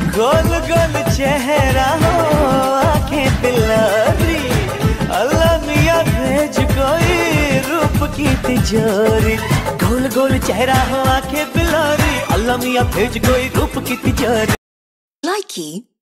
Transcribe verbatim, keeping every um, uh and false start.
गोल गोल चेहरा हो आंखें बिलारी, अल्लाह मियां भेज कोई रूप की तिजोरी। गोल गोल चेहरा हो आंखें बिलारी, अल्लाह मियां भेज कोई रूप की तिजोरी। Likey